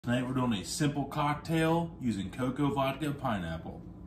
Tonight we're doing a simple cocktail using Coco Vodka pineapple.